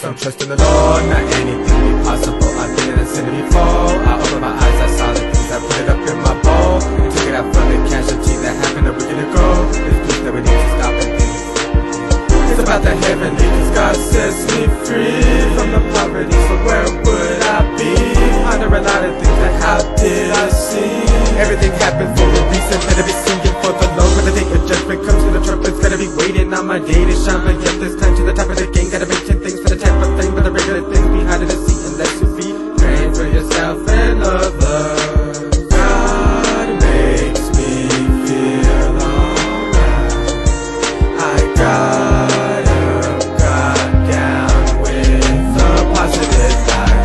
some trust in the Lord. Not anything be possible, I didn't sin it before. I opened my eyes, I saw the things, I put it up in my bowl, and took it out for the casualty that happened a week ago. It's peace that we need to stop and think. It's about the heavenly, cause God sets me free from the poverty, so where would I be? Under a lot of things, like how did I see? Everything happened for a reason, better be singing for the Lord. When the day of judgment comes to the trumpets, gotta be waiting on my day to shine. But yet this time to the top of the game, gotta make 10 things for the type of thing. But the regular things behind the scene, unless you be praying for yourself and others. God makes me feel alright. I got down with a positive light.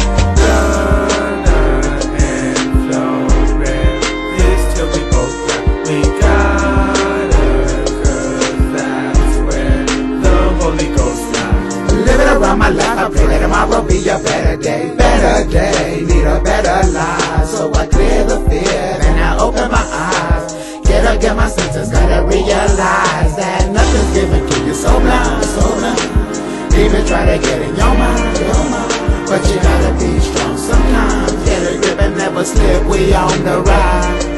Learn and flow, this till we both die. We gotta, cause that's where the Holy Ghost lies. Living around my life, I pray that tomorrow be a better day. Better day, need a better life. So I clear the fear and I open my eyes. Get my senses, gotta realize that nothing's given to you. So blind, so blind. Even try to get in your mind, but you gotta be strong sometimes. Get a grip and never slip, we on the ride.